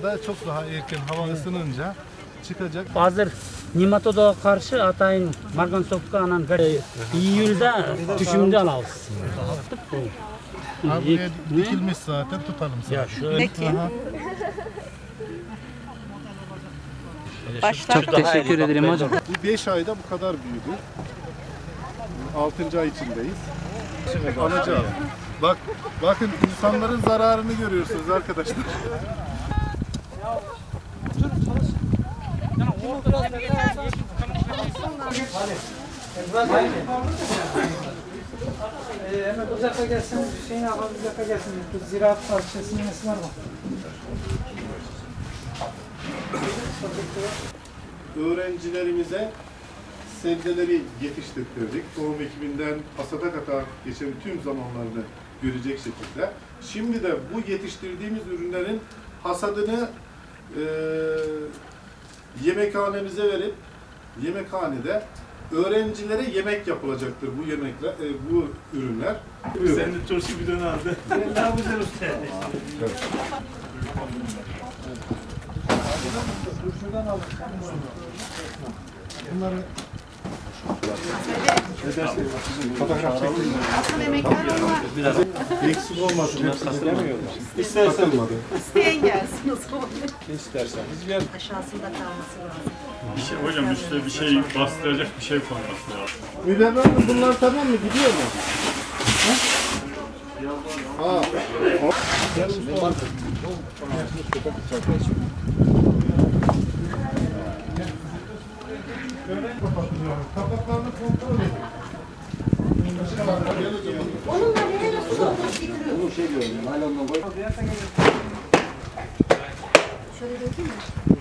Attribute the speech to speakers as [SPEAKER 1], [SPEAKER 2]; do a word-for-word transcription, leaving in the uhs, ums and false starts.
[SPEAKER 1] da çok daha erken hava ısınınca çıkacak.
[SPEAKER 2] Hazır nematoda karşı atayın margansovka anan iyilde düşümde alırız.
[SPEAKER 1] Abi dikilmiş zaten, tutalım zaten.
[SPEAKER 2] Ya şöyle.
[SPEAKER 3] Çok teşekkür ederim hocam.
[SPEAKER 1] Bu beş ayda bu kadar büyüdü. altıncı ay içindeyiz. Alacağız. Bak, bakın insanların zararını görüyorsunuz arkadaşlar.
[SPEAKER 4] Hemen uzakta gelsin, Hüseyin abi uzakta gelsin. Ziraat parçasının nesi var mı?
[SPEAKER 1] Öğrencilerimize sebzeleri yetiştirdik. Tohum ekibinden hasada kadar geçen tüm zamanlarını görecek şekilde. Şimdi de bu yetiştirdiğimiz ürünlerin hasadını e, yemekhanemize verip yemekhanede öğrencilere yemek yapılacaktır bu yemekler, e, bu ürünler.
[SPEAKER 5] Sen de turşu bidonu aldı.
[SPEAKER 4] Ben daha güzel usta. Şuradan alın.
[SPEAKER 1] Bunları
[SPEAKER 6] Fotoğraf çekildi. Asıl emekler onlar.
[SPEAKER 5] Biraz
[SPEAKER 1] eksik olmasın. Hepsini demiyorlar.
[SPEAKER 5] İstersen
[SPEAKER 6] İsteyen gelsin o zaman.
[SPEAKER 5] İstersen. Biz gel.
[SPEAKER 6] Aşağısında kalması lazım.
[SPEAKER 7] Bir şey, hocam üstte bir şey bastıracak bir şey konması lazım.
[SPEAKER 1] Müberra Hanım bunlar tamam mı? Gidiyor mu? Ha? Ha. Gel Mustafa. Kapaklarını kontrol edin.
[SPEAKER 6] Onunla bir de su getiriyor.
[SPEAKER 1] Bunu şey görünüyor. Naylonla koy.
[SPEAKER 6] Şöyle dökeyim mi?